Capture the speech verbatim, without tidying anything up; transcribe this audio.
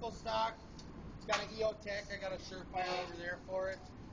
full stock. It's got an Eotech. I got a shirt file over there for it.